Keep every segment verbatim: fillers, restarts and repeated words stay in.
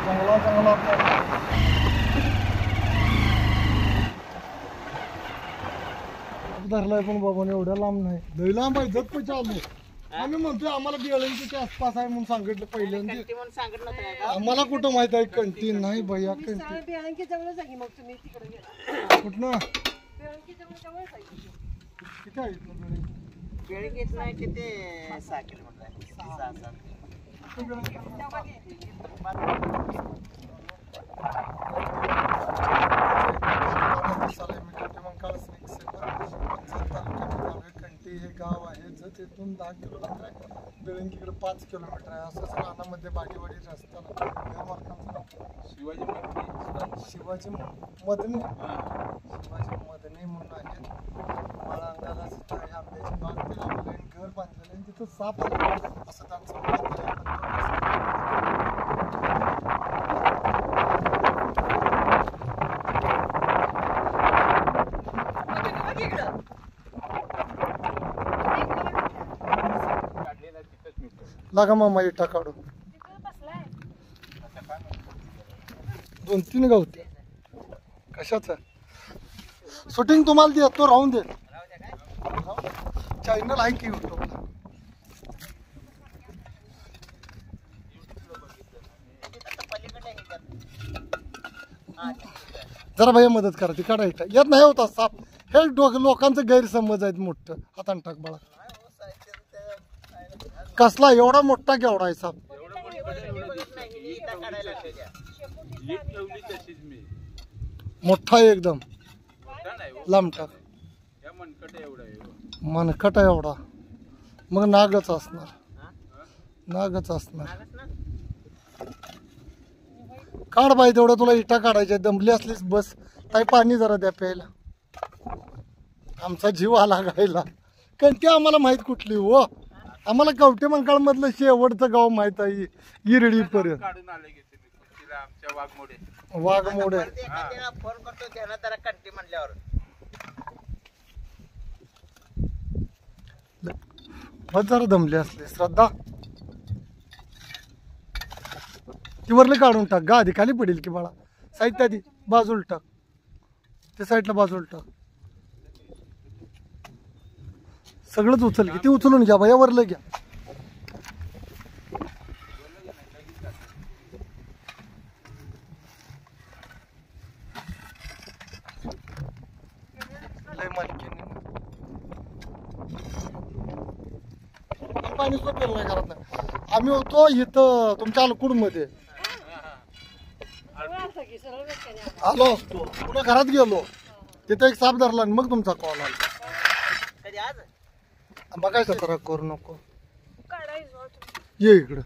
चांगला चांगला धरलाय पण बाबाने एवढ्या लांब नाही लई लांब आहे जत पैसे आलो आम्ही म्हणतोय आम्हाला बेळंकीच्या आसपास आहे म्हणून सांगितलं पहिल्यांदा आम्हाला कुठं माहित आहे कंटीन नाही भैया कंटीन बेळंकी जवळच आहे मग तुम्ही तिकडे कुठनं बेळंकी जवळ जवळच आहे किती आहे बेळंकीत नाही किती सहा किलोमीटर आहे सहा सात कंटी हे गाव आहे जत इथून दहा किलोमीटर आहे बेळंकीकडे पाच किलोमीटर आहे असंच रानामध्ये बागेवाडी रस्त्याला शिवाजी शिवाजी मदने शिवाजी मदने म्हणून आहेत माळांगाला आहे आंब्याची बाग केली घर बांधलेलं आहे तिथं साप आले असं त्यांचं लागा मामा इटा काढू दोन तीन गावते कशाच शूटिंग तुम्हाला दे तो राहून दे चॅनल आहे की युट्यूबला जरा भैया मदत करा ती काढा इटा येत नाही होता साप हे लोकांचं गैरसमज आहेत मोठं हातान टाक बाळा कसला एवढा मोठा केवढा आहे साप मोठा एकदम लांब टाक मनकट एवढा मग नागच असणार नागच असणार काढ बाई तेवढं तुला इटा काढायच्या दमली असलीस बस ताई पाणी जरा द्या प्यायला आमचा जीव आला गायला कारण ते आम्हाला माहित कुठली हो आम्हाला कवटे मंकाळ मधलं शेवटचं गाव माहित आहे इरडी पर्यंत वाघमोडे फोन करतो त्याला जरा कंटी म्हणल्यावर बस जरा दमले असले श्रद्धा ती वरले काढून टाक गा आधी खाली पडेल की बाळा साईड आधी बाजूला टाक त्या साईडला बाजूला टाक सगळंच उचल की ती उचलून घ्या भैया वरलं घ्या पाणी सोपेल नाही घरात नाही आम्ही होतो इथं तुमच्या अलकुड मध्ये आलो असतो पुढे घरात गेलो तिथं एक साप धरला आणि मग तुमचा कॉल आला बघायचं करा करू नको ये इकडं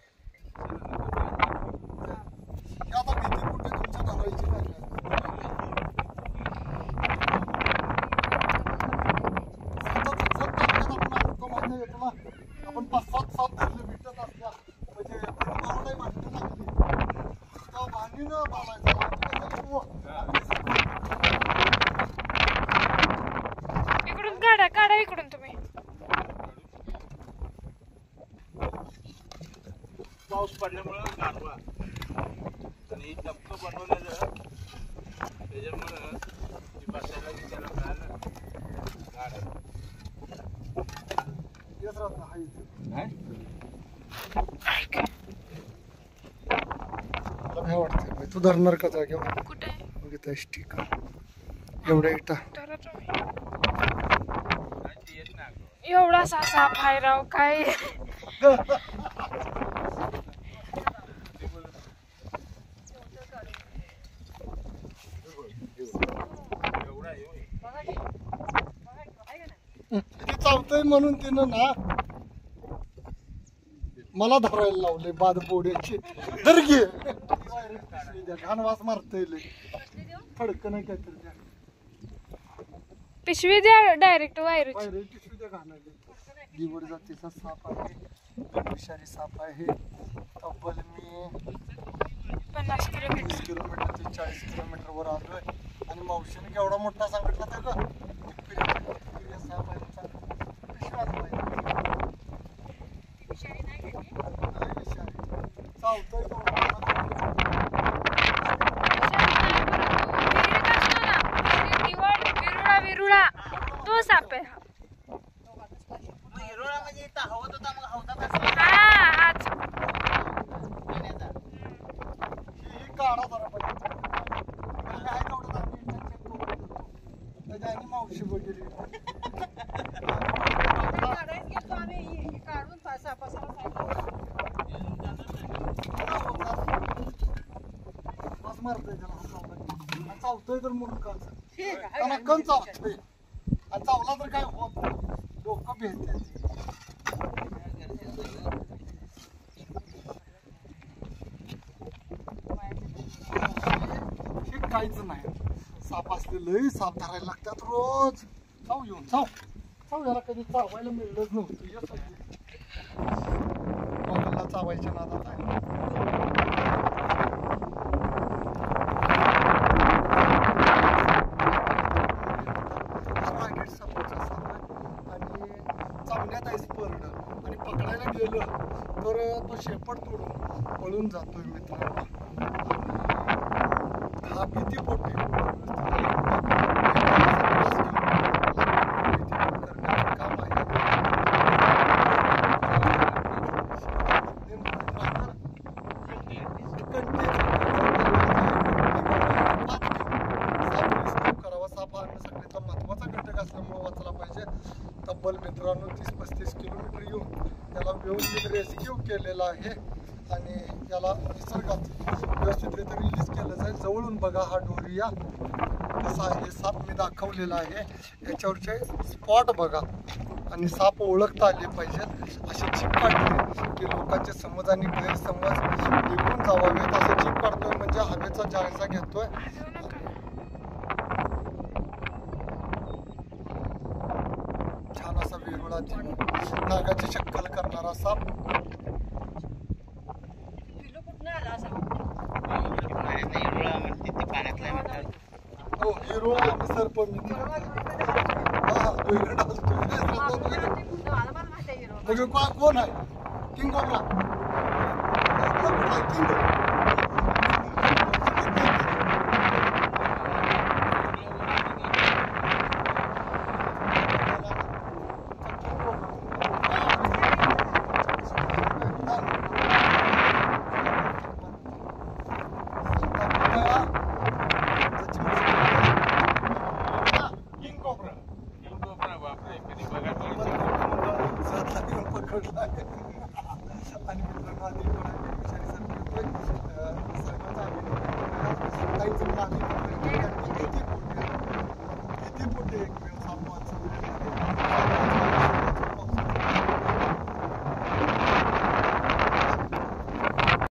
आपण पाच सात सात धरले भेटत असल्या म्हणजे भांडीनं इकडून काढा काढा इकडून तुम्ही पाऊस पडल्यामुळं गारवा आणि टपकं बनवलेलं त्याच्यामुळं बसायला त्याला मिळालं गाड मला काय वाटतंय तू धरणार का जागेवर कुठे बघितलं स्टिकर एवढ्या इटा एवढा सा साप आहे राव काय चावतंय म्हणून तिनं ना मला धरायला लावले बाद बोड्याची धर घे घाण वास मारतय फडक नाही काहीतरी द्या पिशवी द्या डायरेक्ट वायरची पायरी पिशवी द्या घाणाले दिवड जातीचा साप आहे विषारी साप आहे तब्बल मी पन्नास किलोमीटर तीस किलोमीटर ते चाळीस किलोमीटर वर आलोय आणि मावशीने केवढा मोठा सांगितला त्या ग साप आहे चावतोय काढा जरा पाहिजे काय तेवढं आम्ही check करून देतो. त्याच्या आणि मावशी वगैरे काढायच घेतो आम्ही हे काढून पासा पासाला सांगितलं. बस मारतोय त्याला हात लावलाय. आणि चावतोय तर म्हणून का ठीक आहे. त्याला कण चावतोय आणि चावला तर काय होत नाही. डोकं भेटते हे काहीच नाही. साप असले लई साप धरायला लागतात रोज. चाव येऊन चाव चाव याला कधी चावायला मिळलंच नव्हतं. येत मोबाईलला चावायच्या नादात आहे. मार्केट सापाचा साप आहे आणि चावण्यात आहे स्पर्ड आणि पकडायला गेलं तर तो शेपट तोडून पळून जातोय मित्रांनो. हा भीती पोटे काम आहे. करावा. साप हा सगळ्याचा महत्वाचा घटक असल्यामुळे वाचला पाहिजे. तब्बल मित्रांनो तीस पस्तीस किलोमीटर येऊन त्याला व्यवस्थित रेस्क्यू केलेला आहे आणि याला निसर्गात व्यवस्थितरित्या रिलीज केलं जाईल. जवळून बघा हा डोरिया कसा आहे. साप मी दाखवलेला आहे. याच्यावरचे स्पॉट बघा आणि साप ओळखता आले पाहिजेत. असे चिप काढले की लोकांचे समज आणि गैरसमज निघून जावावेत. असं चिप काढतोय म्हणजे हवेचा जायजा घेतोय. छान असा वेरुळा नागाची शक्कल करणारा साप. पिल्लू कुठनं आला असा पाण्यातला म्हणतात. हो हिरोळा आम्ही सरप मी हा दोघीकडे असतो. आला मला माहिती आहे कोण आहे किंग कोबरा किंग